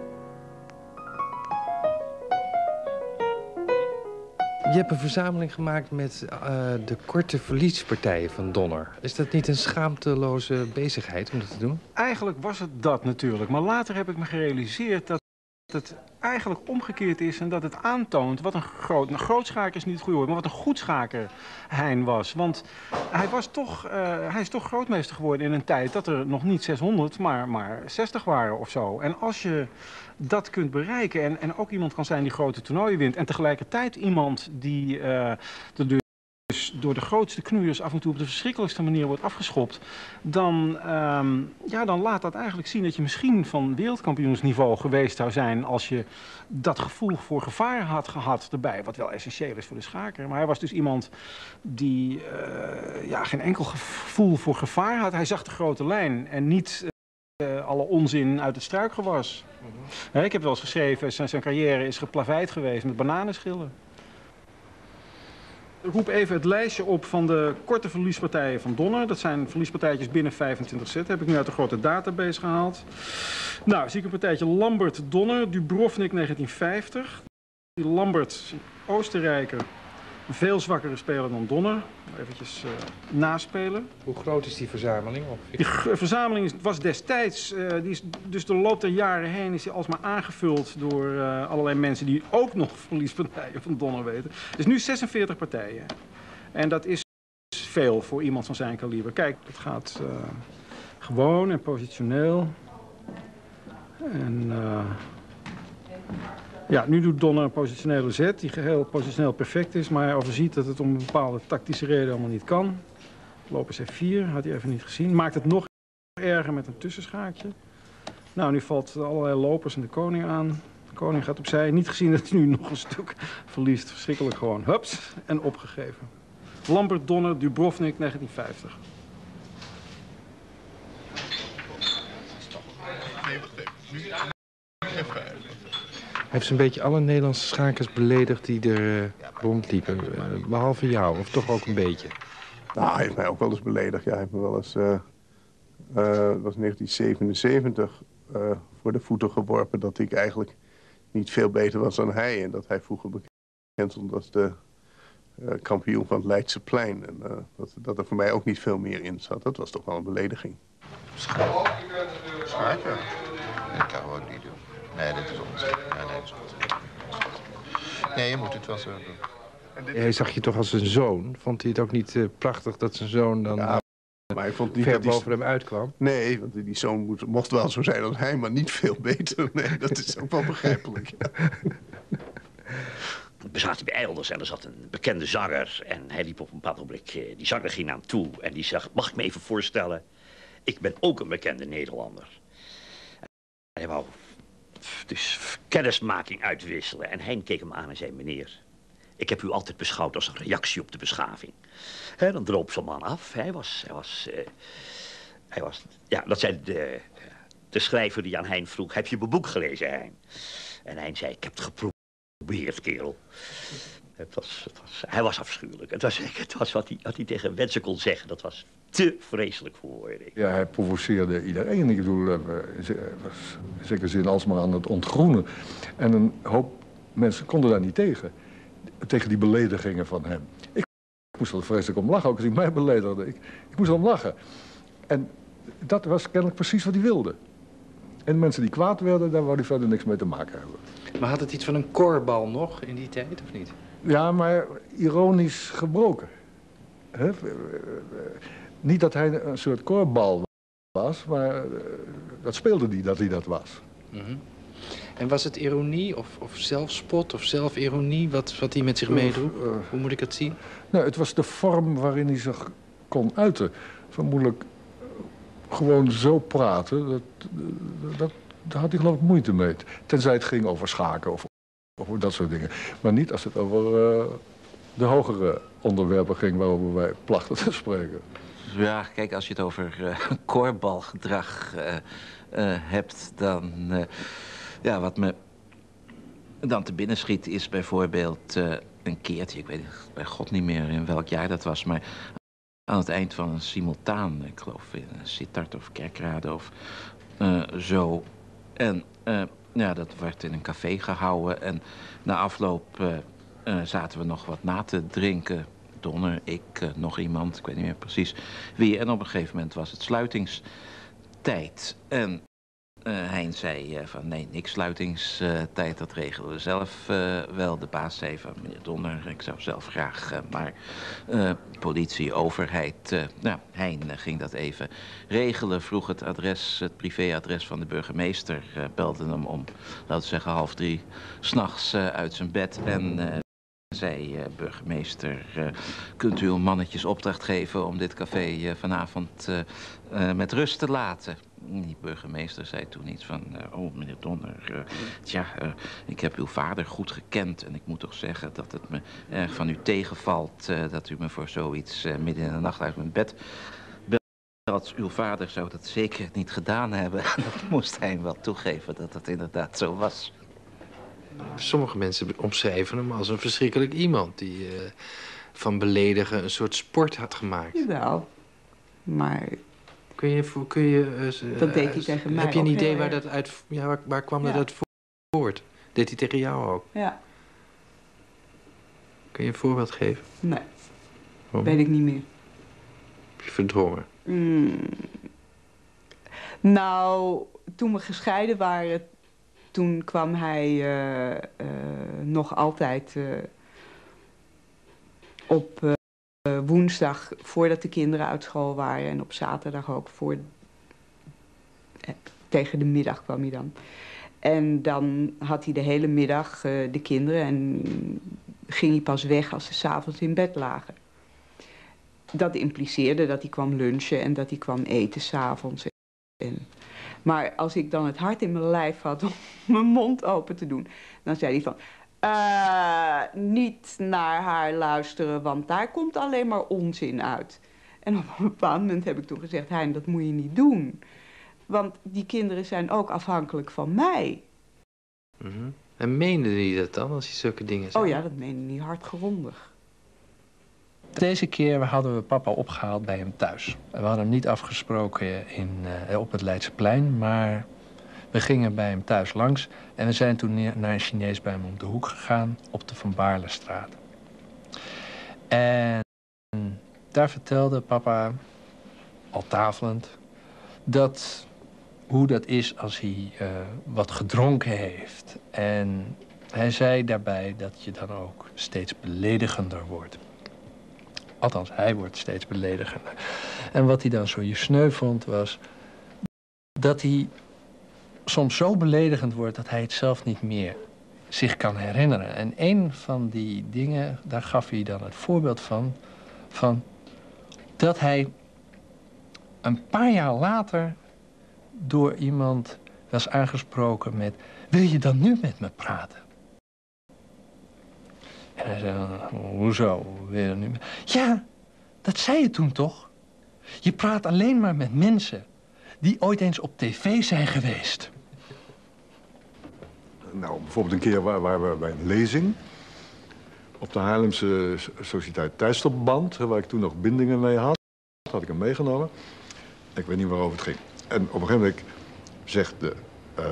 Je hebt een verzameling gemaakt met uh, de korte verliespartijen van Donner. Is dat niet een schaamteloze bezigheid om dat te doen? Eigenlijk was het dat natuurlijk. Maar later heb ik me gerealiseerd dat het eigenlijk omgekeerd is en dat het aantoont wat een groot... Een groot schaker is niet het goede woord, maar wat een goed schaker Hein was. Want hij, was toch, uh, hij is toch grootmeester geworden in een tijd dat er nog niet zeshonderd, maar, maar zestig waren of zo. En als je dat kunt bereiken en, en ook iemand kan zijn die grote toernooien wint en tegelijkertijd iemand die uh, de deur dus door de grootste knoeiers af en toe op de verschrikkelijkste manier wordt afgeschopt, dan, um, ja, dan laat dat eigenlijk zien dat je misschien van wereldkampioensniveau geweest zou zijn als je dat gevoel voor gevaar had gehad erbij, wat wel essentieel is voor de schaker. Maar hij was dus iemand die uh, ja, geen enkel gevoel voor gevaar had. Hij zag de grote lijn en niet uh, alle onzin uit het struikgewas. Mm-hmm. Ik heb wel eens geschreven, zijn, zijn carrière is geplaveid geweest met bananenschillen. Ik roep even het lijstje op van de korte verliespartijen van Donner. Dat zijn verliespartijtjes binnen vijfentwintig set. Dat heb ik nu uit de grote database gehaald. Nou, zie ik een partijtje Lambert-Donner, Dubrovnik negentien vijftig. Die Lambert, Oostenrijker, een veel zwakkere speler dan Donner. Eventjes uh, naspelen. Hoe groot is die verzameling ongeveer? Die verzameling was destijds, uh, die is dus de loop der jaren heen is die alsmaar aangevuld door uh, allerlei mensen die ook nog verliespartijen van Donner weten. Dus nu zesenveertig partijen. En dat is veel voor iemand van zijn kaliber. Kijk, het gaat uh, gewoon en positioneel. En uh, ja, nu doet Donner een positionele zet die geheel positioneel perfect is, maar hij overziet dat het om een bepaalde tactische reden allemaal niet kan. Lopen C vier, had hij even niet gezien. Maakt het nog erger met een tussenschaakje. Nou, nu valt allerlei lopers en de koning aan. De koning gaat opzij. Niet gezien dat hij nu nog een stuk verliest. Verschrikkelijk gewoon. Hups, en opgegeven. Lambert, Donner, Dubrovnik, negentien vijftig. Hij heeft zo'n beetje alle Nederlandse schakers beledigd die er uh, rondliepen. Uh, behalve jou, of toch ook een beetje? Nou, hij heeft mij ook wel eens beledigd. Ja, hij heeft me wel eens, uh, uh, dat was negentien zevenenzeventig, uh, voor de voeten geworpen dat ik eigenlijk niet veel beter was dan hij. En dat hij vroeger bekend stond als de uh, kampioen van het Leidseplein. En uh, dat, dat er voor mij ook niet veel meer in zat. Dat was toch wel een belediging. Schaken? Dat kan gewoon niet doen. Nee, dit is onzin. Nee, nee, dat is onzin. Nee, je moet het wel zo doen. Hij zag je toch als een zoon? Vond hij het ook niet uh, prachtig dat zijn zoon dan ja, maar ik vond niet ver dat die... boven hem uitkwam? Nee, want die zoon moet, mocht wel zo zijn als hij, maar niet veel beter. Nee, dat is ook wel begrijpelijk. Ja. We zaten bij Eilders en er zat een bekende zanger. En hij liep op een bepaald ogenblik, die zanger ging naar hem toe. En die zegt, mag ik me even voorstellen, ik ben ook een bekende Nederlander. En hij wou dus kennismaking uitwisselen. En Hein keek hem aan en zei, meneer, ik heb u altijd beschouwd als een reactie op de beschaving. He, dan droop zo'n man af. Hij was, hij was, uh, hij was, ja, dat zei de, de schrijver die aan Hein vroeg, heb je mijn boek gelezen, Hein? En Hein zei, ik heb het geprobeerd, kerel. Het was, het was, hij was afschuwelijk. Het was, het was wat, hij, wat hij tegen mensen kon zeggen. Dat was te vreselijk voor woorden. Ja, hij provoceerde iedereen. Ik bedoel, hij was in zekere zin alsmaar aan het ontgroenen. En een hoop mensen konden daar niet tegen. Tegen die beledigingen van hem. Ik moest er vreselijk om lachen, ook als hij mij beledigde. Ik, ik moest erom lachen. En dat was kennelijk precies wat hij wilde. En mensen die kwaad werden, daar wou hij verder niks mee te maken hebben. Maar had het iets van een korbal nog in die tijd, of niet? Ja, maar ironisch gebroken. He? Niet dat hij een soort korbal was, maar dat speelde hij dat hij dat was. Mm-hmm. En was het ironie of, of zelfspot of zelfironie wat, wat hij met zich meedroeg? Uh, uh, Hoe moet ik het zien? Nou, het was de vorm waarin hij zich kon uiten. Vermoedelijk gewoon zo praten, dat, dat, daar had hij geloof ik moeite mee. Tenzij het ging over schaken of over dat soort dingen. Maar niet als het over uh, de hogere onderwerpen ging waarover wij plachten te spreken. Ja, kijk, als je het over uh, korfbalgedrag uh, uh, hebt, dan... Uh, ja, wat me dan te binnen schiet is bijvoorbeeld uh, een keertje... ik weet bij god niet meer in welk jaar dat was, maar... aan het eind van een simultaan, ik geloof in Sittard of Kerkrade of uh, zo. En uh, ja, dat werd in een café gehouden. En na afloop uh, uh, zaten we nog wat na te drinken. Donner, ik, uh, nog iemand, ik weet niet meer precies wie. En op een gegeven moment was het sluitingstijd. En uh, Hein zei uh, van nee, niks sluitingstijd, dat regelen we zelf uh, wel. De baas zei van meneer Donner, ik zou zelf graag, uh, maar uh, politie, overheid. Uh, nou, Hein uh, ging dat even regelen, vroeg het adres, het privéadres van de burgemeester, uh, belde hem om, laten we zeggen, half drie 's nachts uh, uit zijn bed en... Uh, zei uh, burgemeester, uh, kunt u uw mannetjes opdracht geven om dit café uh, vanavond uh, uh, met rust te laten? Die burgemeester zei toen iets van, uh, oh meneer Donner, uh, tja, uh, ik heb uw vader goed gekend en ik moet toch zeggen dat het me erg van u tegenvalt uh, dat u me voor zoiets uh, midden in de nacht uit mijn bed belt. Uw vader zou dat zeker niet gedaan hebben. Dat moest hij wel toegeven dat dat inderdaad zo was. Sommige mensen omschrijven hem als een verschrikkelijk iemand die uh, van beledigen een soort sport had gemaakt. Jawel, maar... Kun je... Kun je uh, dat deed hij tegen mij. Heb je een ook idee heel waar, erg. dat uit, ja, waar, waar kwam Ja. dat uit voort? Deed hij tegen jou ook? Ja. Kun je een voorbeeld geven? Nee, Oh. weet ik niet meer. Heb je verdrongen? Mm. Nou, toen we gescheiden waren, toen kwam hij uh, uh, nog altijd uh, op uh, woensdag voordat de kinderen uit school waren en op zaterdag ook voor eh, tegen de middag kwam hij dan. En dan had hij de hele middag uh, de kinderen en ging hij pas weg als ze 's avonds in bed lagen. Dat impliceerde dat hij kwam lunchen en dat hij kwam eten 's avonds. En, maar als ik dan het hart in mijn lijf had om mijn mond open te doen, dan zei hij van, uh, niet naar haar luisteren, want daar komt alleen maar onzin uit. En op een bepaald moment heb ik toen gezegd, Hein, dat moet je niet doen. Want die kinderen zijn ook afhankelijk van mij. Mm-hmm. En meende hij dat dan, als hij zulke dingen zei? Oh ja, dat meende hij hardgrondig. Deze keer hadden we papa opgehaald bij hem thuis. We hadden hem niet afgesproken in, uh, op het Leidseplein, maar we gingen bij hem thuis langs. En we zijn toen neer, naar een Chinees bij hem om de hoek gegaan, op de Van Baarlestraat. En daar vertelde papa, al tafelend, dat, hoe dat is als hij uh, wat gedronken heeft. En hij zei daarbij dat je dan ook steeds beledigender wordt. Althans, hij wordt steeds beledigender. En wat hij dan zo je sneu vond, was dat hij soms zo beledigend wordt dat hij het zelf niet meer zich kan herinneren. En een van die dingen, daar gaf hij dan het voorbeeld van, van dat hij een paar jaar later door iemand was aangesproken met, wil je dan nu met me praten? En hij zei, hoezo? Wil je nu met... Ja, dat zei je toen toch? Je praat alleen maar met mensen die ooit eens op tv zijn geweest. Nou, bijvoorbeeld een keer waar, waar we bij een lezing op de Haarlemse Sociëteit Tijdstopband, waar ik toen nog bindingen mee had, had ik hem meegenomen. Ik weet niet waarover het ging. En op een gegeven moment zegt, de, uh,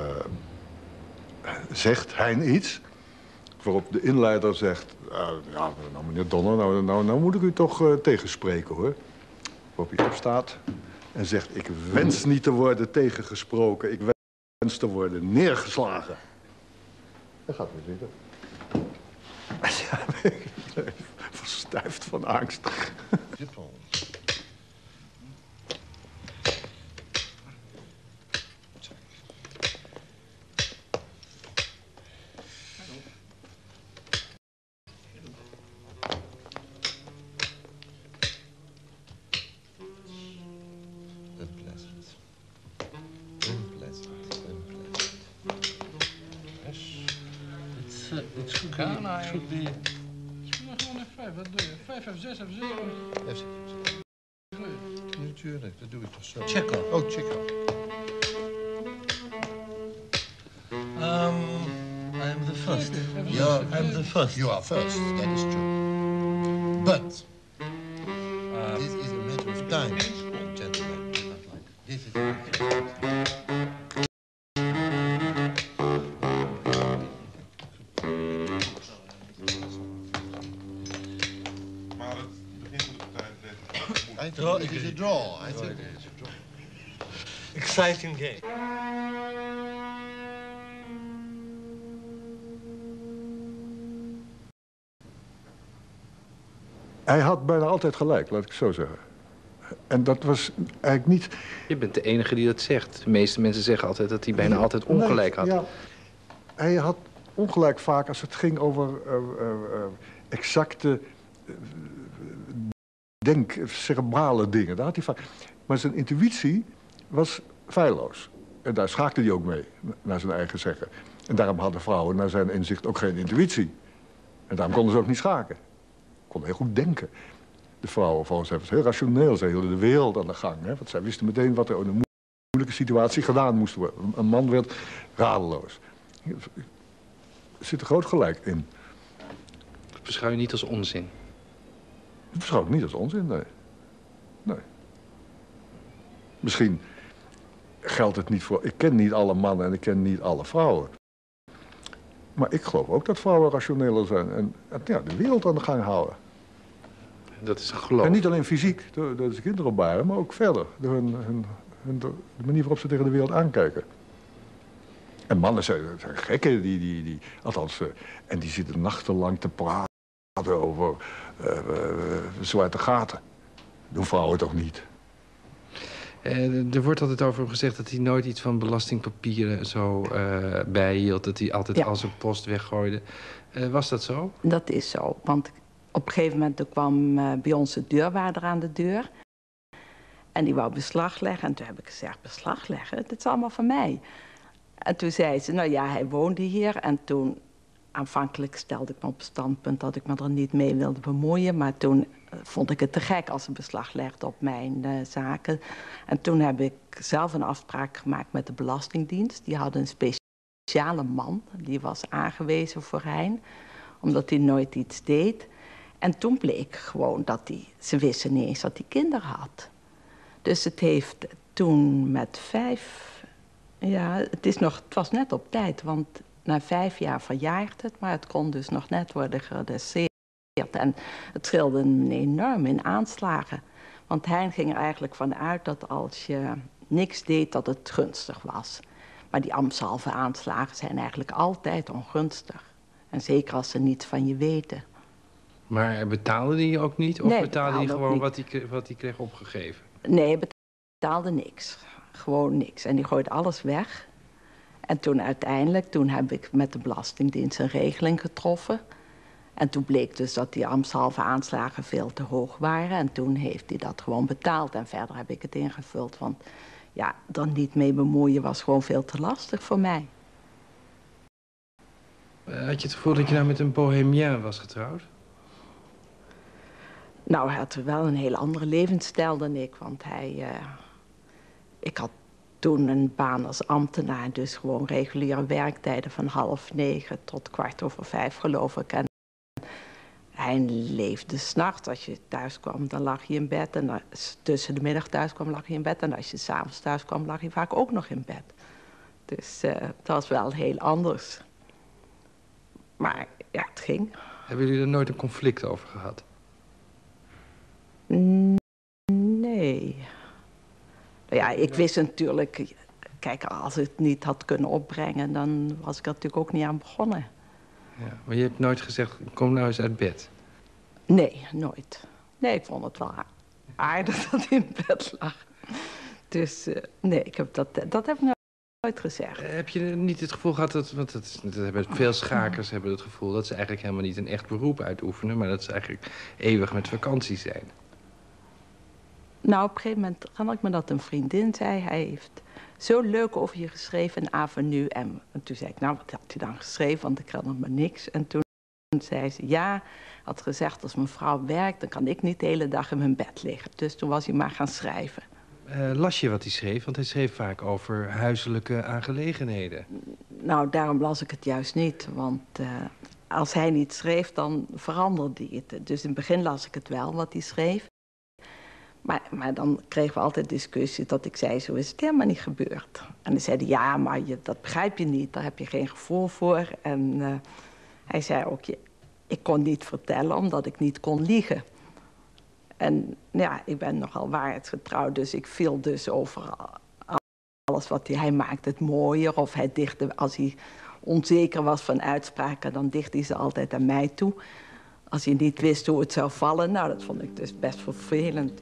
zegt Hein iets, waarop de inleider zegt, uh, ja, nou meneer Donner, nou, nou, nou moet ik u toch uh, tegenspreken hoor. Waarop hij opstaat en zegt, ik wens niet te worden tegengesproken, ik wens te worden neergeslagen. Dat gaat weer zitten. Ja, ik ben verstijfd van angst. It should be, it should be, gewoon even. vijf, wat doe je? Vijf, vijf, zes, vijf, zes. Natuurlijk, dat doe ik toch zo. Checo. Oh, Checo. Um, I am the first. Yeah, I'm the first. You are first, that is true. But uh, this is a matter of time, gentlemen. This is a matter of time. I think it is a draw. I think it is a draw. Exciting game. Hij had bijna altijd gelijk, laat ik het zo zeggen. En dat was eigenlijk niet... Je bent de enige die dat zegt. De meeste mensen zeggen altijd dat hij bijna altijd ongelijk had. Nee, ja, hij had ongelijk vaak als het ging over uh, uh, uh, exacte uh, denk, cerebrale dingen. Daar had hij vaak. Maar zijn intuïtie was feilloos. En daar schaakte hij ook mee, naar zijn eigen zeggen. En daarom hadden vrouwen naar zijn inzicht ook geen intuïtie. En daarom konden ze ook niet schaken. Konden heel goed denken. De vrouwen volgens hem was heel rationeel. Zij hielden de wereld aan de gang. Hè? Want zij wisten meteen wat er in een moeilijke situatie gedaan moest worden. Een man werd radeloos. Er zit een groot gelijk in. Dat beschouw je niet als onzin? Dat beschouw ik niet als onzin, nee. Nee. Misschien geldt het niet voor... Ik ken niet alle mannen en ik ken niet alle vrouwen. Maar ik geloof ook dat vrouwen rationeler zijn en ja, de wereld aan de gang houden. Dat is een geloof. En niet alleen fysiek, door, door ze kinderen opbaren, maar ook verder. Door hun, hun, hun, door de manier waarop ze tegen de wereld aankijken. En mannen zijn, zijn gekken, die, die, die, althans, uh, en die zitten nachtenlang te praten over uh, uh, zwarte gaten. Doen vrouwen toch niet? Uh, er wordt altijd over hem gezegd dat hij nooit iets van belastingpapieren zo uh, bijhield. Dat hij altijd ja. al zijn post weggooide. Uh, was dat zo? Dat is zo. Want op een gegeven moment kwam uh, bij ons de deurwaarder aan de deur. En die wou beslag leggen. En toen heb ik gezegd, beslag leggen? Dat is allemaal van mij. En toen zei ze, nou ja, hij woonde hier. En toen, aanvankelijk stelde ik me op het standpunt dat ik me er niet mee wilde bemoeien. Maar toen vond ik het te gek als ze beslag legde op mijn uh, zaken. En toen heb ik zelf een afspraak gemaakt met de Belastingdienst. Die hadden een speciale man, die was aangewezen voor Hein, omdat hij nooit iets deed. En toen bleek gewoon dat hij, ze wisten niet eens dat hij kinderen had. Dus het heeft toen met vijf, ja, het, is nog, het was net op tijd, want na vijf jaar verjaart het, maar het kon dus nog net worden gereduceerd. En het scheelde hem enorm in aanslagen. Want hij ging er eigenlijk vanuit dat als je niks deed, dat het gunstig was. Maar die ambtshalve aanslagen zijn eigenlijk altijd ongunstig. En zeker als ze niets van je weten. Maar betaalde hij ook niet? Of nee, betaalde hij gewoon niet. Wat, hij, wat hij kreeg opgegeven? Nee, hij betaalde niks. Gewoon niks. En die gooide alles weg. En toen uiteindelijk, toen heb ik met de Belastingdienst een regeling getroffen. En toen bleek dus dat die ambtshalve aanslagen veel te hoog waren. En toen heeft hij dat gewoon betaald. En verder heb ik het ingevuld. Want ja, er niet mee bemoeien was gewoon veel te lastig voor mij. Uh, had je het gevoel dat je nou met een bohemien was getrouwd? Nou, hij had wel een hele andere levensstijl dan ik. Want hij... Uh, ik had toen een baan als ambtenaar. Dus gewoon reguliere werktijden van half negen tot kwart over vijf, geloof ik. En hij leefde 's nachts. Als je thuis kwam, dan lag je in bed. En als tussen de middag thuis kwam, lag je in bed. En als je 's avonds thuis kwam, lag je vaak ook nog in bed. Dus uh, dat was wel heel anders. Maar ja, het ging. Hebben jullie er nooit een conflict over gehad? Nee. Nou ja, ik wist natuurlijk... Kijk, als ik het niet had kunnen opbrengen, dan was ik er natuurlijk ook niet aan begonnen. Ja, maar je hebt nooit gezegd, kom nou eens uit bed? Nee, nooit. Nee, ik vond het wel aardig dat hij in bed lag. Dus uh, nee, ik heb dat, dat heb ik nooit gezegd. Uh, heb je niet het gevoel gehad, dat, want dat, dat hebben veel schakers hebben het gevoel... dat ze eigenlijk helemaal niet een echt beroep uitoefenen... maar dat ze eigenlijk eeuwig met vakantie zijn? Nou, op een gegeven moment kan ik me dat een vriendin zei. Hij heeft zo leuk over je geschreven in Avenue. En, en toen zei ik, nou, wat had hij dan geschreven? Want ik kan nog maar niks. En toen zei ze, ja, Had gezegd, als mijn vrouw werkt, dan kan ik niet de hele dag in mijn bed liggen. Dus toen was hij maar gaan schrijven. Uh, las je wat hij schreef? Want hij schreef vaak over huiselijke aangelegenheden. Nou, daarom las ik het juist niet. Want uh, als hij niet schreef, dan veranderde hij het. Dus in het begin las ik het wel, wat hij schreef. Maar, maar dan kregen we altijd discussie dat ik zei, zo is het helemaal niet gebeurd. En dan zei hij, ja, maar je, dat begrijp je niet. Daar heb je geen gevoel voor. En uh, hij zei ook, ik kon niet vertellen omdat ik niet kon liegen. En ja, ik ben nogal waarheidsgetrouw, dus ik viel dus over alles wat hij, hij maakte het mooier. Of hij dichtte, als hij onzeker was van uitspraken, dan dichtte hij ze altijd aan mij toe. Als hij niet wist hoe het zou vallen, nou, dat vond ik dus best vervelend.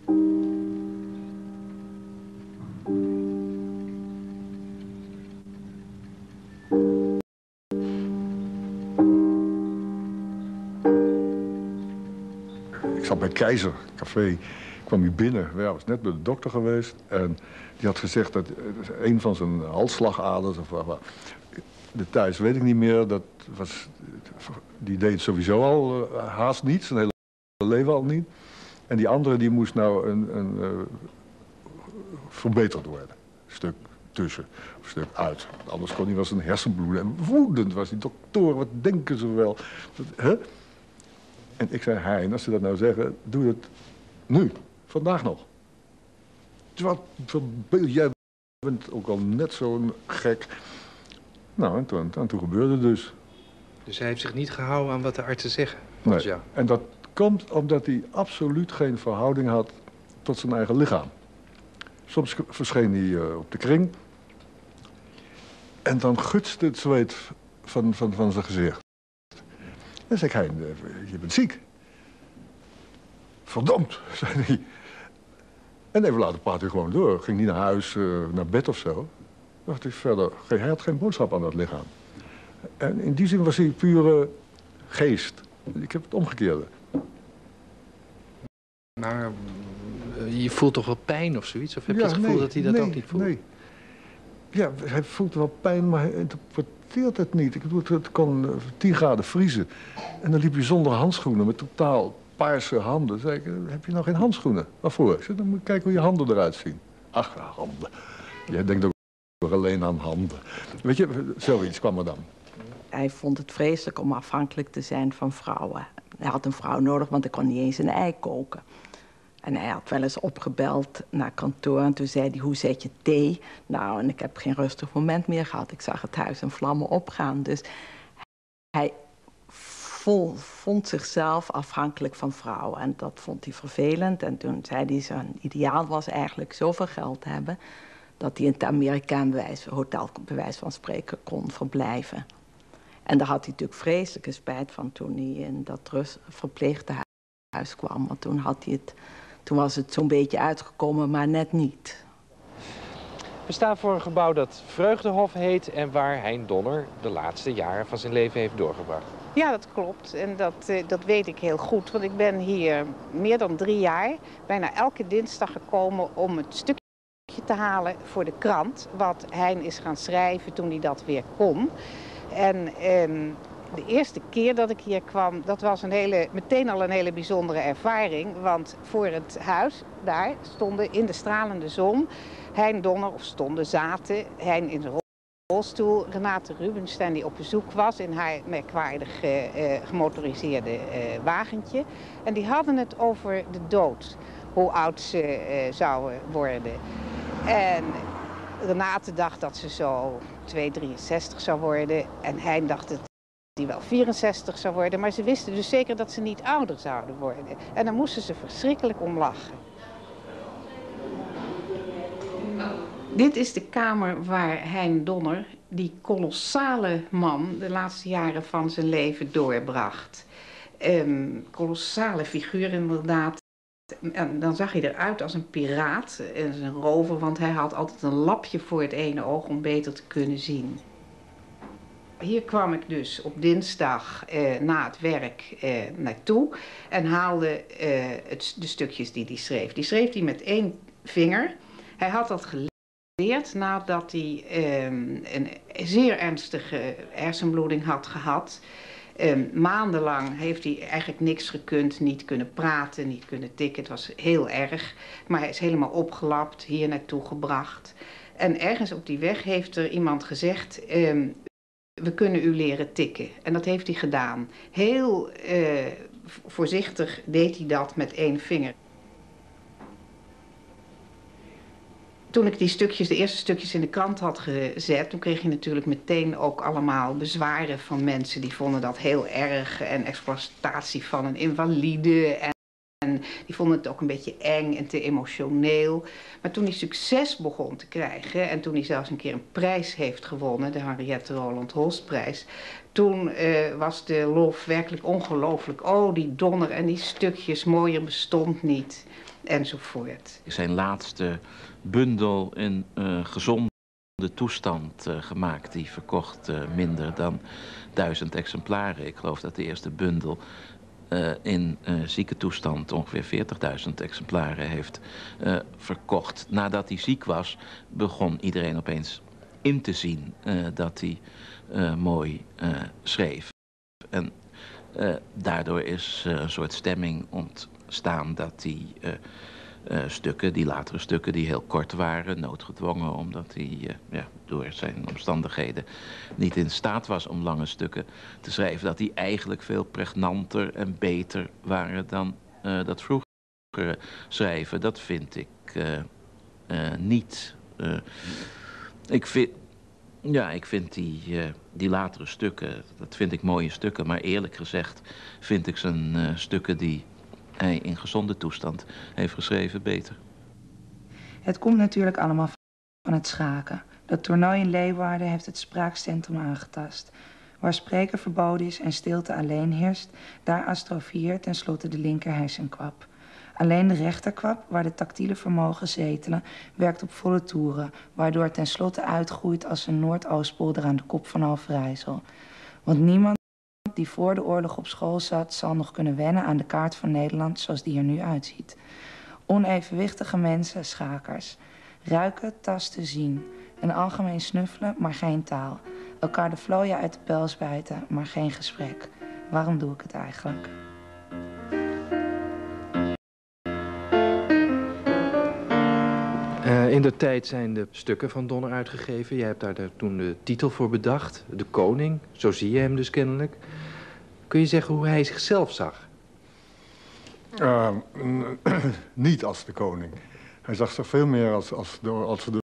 Ik zat bij Keizer, café. Ik kwam hier binnen. Ja, was net bij de dokter geweest. En die had gezegd dat een van zijn halsslagaders, of wat, details weet ik niet meer, dat was, die deed sowieso al uh, haast niet, zijn hele leven al niet. En die andere die moest nou een, een, uh, verbeterd worden. Een stuk tussen, een stuk uit. Anders kon hij was een hersenbloeden. En woedend was die dokter, wat denken ze wel. Dat, huh? En ik zei, Hein, als ze dat nou zeggen, doe het nu, vandaag nog. Wat verbeeld jij, bent ook al net zo'n gek. Nou, en toen, en toen gebeurde het dus. Dus hij heeft zich niet gehouden aan wat de artsen zeggen? Nee, jou. En dat komt omdat hij absoluut geen verhouding had tot zijn eigen lichaam. Soms verscheen hij uh, op de kring. En dan gutste het zweet van, van, van zijn gezicht. En zei ik, Hein, je bent ziek. Verdomd, zei hij. En even later praatte hij gewoon door. Ging niet naar huis, uh, naar bed of zo. Dacht ik verder, hij had geen boodschap aan dat lichaam. En in die zin was hij pure geest. Ik heb het omgekeerde. Maar je voelt toch wel pijn of zoiets? Of heb je ja, het gevoel nee, dat hij dat nee, ook niet voelt? Nee. Ja, hij voelt wel pijn, maar hij interpreteert het niet. Ik bedoel, het kon tien graden vriezen. En dan liep je zonder handschoenen met totaal paarse handen. Zei ik, heb je nou geen handschoenen? Waarvoor? Ik zei, dan moet je kijken hoe je handen eruit zien. Ach, handen. Jij denkt ook alleen aan handen. Weet je, zoiets kwam er dan. Hij vond het vreselijk om afhankelijk te zijn van vrouwen. Hij had een vrouw nodig, want hij kon niet eens een ei koken. En hij had wel eens opgebeld naar kantoor en toen zei hij, hoe zet je thee? Nou, en ik heb geen rustig moment meer gehad. Ik zag het huis in vlammen opgaan. Dus hij vol, vond zichzelf afhankelijk van vrouwen. En dat vond hij vervelend. En toen zei hij, zijn ideaal was eigenlijk zoveel geld hebben dat hij in het Amerikaan bewijs, hotel bij wijze van spreken kon verblijven. En daar had hij natuurlijk vreselijke spijt van toen hij in dat rust verpleeghuis kwam. Want toen, had hij het, toen was het zo'n beetje uitgekomen, maar net niet. We staan voor een gebouw dat Vreugdehof heet en waar Hein Donner de laatste jaren van zijn leven heeft doorgebracht. Ja, dat klopt. En dat, dat weet ik heel goed. Want ik ben hier meer dan drie jaar bijna elke dinsdag gekomen om het stukje te halen voor de krant. Wat Hein is gaan schrijven toen hij dat weer kon. En eh, de eerste keer dat ik hier kwam, dat was een hele, meteen al een hele bijzondere ervaring. Want voor het huis, daar stonden in de stralende zon Hein Donner, of stonden, zaten, Hein in zijn rolstoel, Renate Rubinstein die op bezoek was in haar merkwaardig uh, gemotoriseerde uh, wagentje. En die hadden het over de dood, hoe oud ze uh, zouden worden. En Renate dacht dat ze zo twee drieënzestig zou worden en Hein dacht dat hij wel vierenzestig zou worden. Maar ze wisten dus zeker dat ze niet ouder zouden worden. En daar moesten ze verschrikkelijk om lachen. Dit is de kamer waar Hein Donner, die kolossale man, de laatste jaren van zijn leven doorbracht. Een kolossale figuur inderdaad. En dan zag hij eruit als een piraat, een rover, want hij had altijd een lapje voor het ene oog om beter te kunnen zien. Hier kwam ik dus op dinsdag eh, na het werk eh, naartoe en haalde eh, het, de stukjes die hij schreef. Die schreef hij met één vinger. Hij had dat geleerd nadat hij eh, een zeer ernstige hersenbloeding had gehad. Um, maandenlang heeft hij eigenlijk niks gekund, niet kunnen praten, niet kunnen tikken. Het was heel erg, maar hij is helemaal opgelapt, hier naartoe gebracht. En ergens op die weg heeft er iemand gezegd, um, we kunnen u leren tikken. En dat heeft hij gedaan. Heel uh, voorzichtig deed hij dat met één vinger. Toen ik die stukjes, de eerste stukjes in de krant had gezet, toen kreeg je natuurlijk meteen ook allemaal bezwaren van mensen die vonden dat heel erg en exploitatie van een invalide en, en die vonden het ook een beetje eng en te emotioneel. Maar toen hij succes begon te krijgen en toen hij zelfs een keer een prijs heeft gewonnen, de Henriette Roland Holstprijs, toen uh, was de lof werkelijk ongelooflijk. Oh, die Donner en die stukjes, mooier bestond niet. Enzovoort. Zijn laatste bundel in uh, gezonde toestand uh, gemaakt. Die verkocht uh, minder dan duizend exemplaren. Ik geloof dat de eerste bundel uh, in uh, zieke toestand ongeveer veertigduizend exemplaren heeft uh, verkocht. Nadat hij ziek was, begon iedereen opeens in te zien uh, dat hij uh, mooi uh, schreef. En uh, daardoor is uh, een soort stemming ontstaan dat die uh, uh, stukken, die latere stukken die heel kort waren, noodgedwongen omdat hij uh, ja, door zijn omstandigheden niet in staat was om lange stukken te schrijven, dat die eigenlijk veel pregnanter en beter waren dan uh, dat vroegere schrijven. Dat vind ik uh, uh, niet. Uh, ik vind... Ja, ik vind die, uh, die latere stukken, dat vind ik mooie stukken. Maar eerlijk gezegd vind ik zijn uh, stukken die hij in gezonde toestand heeft geschreven beter. Het komt natuurlijk allemaal van het schaken. Dat toernooi in Leeuwarden heeft het spraakcentrum aangetast. Waar spreken verboden is en stilte alleen heerst, daar astrofieert tenslotte de linker hersenkwap. Alleen de rechterkwap, waar de tactiele vermogen zetelen, werkt op volle toeren, waardoor het tenslotte uitgroeit als een Noordoostpolder aan de kop van Overijssel. Want niemand die voor de oorlog op school zat, zal nog kunnen wennen aan de kaart van Nederland zoals die er nu uitziet. Onevenwichtige mensen, schakers. Ruiken, tasten, zien. Een algemeen snuffelen, maar geen taal. Elkaar de vlooien uit de pels bijten, maar geen gesprek. Waarom doe ik het eigenlijk? Uh, in de tijd zijn de stukken van Donner uitgegeven. Jij hebt daar de, toen de titel voor bedacht. De Koning, zo zie je hem dus kennelijk. Kun je zeggen hoe hij zichzelf zag? Uh, niet als de koning. Hij zag zich veel meer als, als, de, als de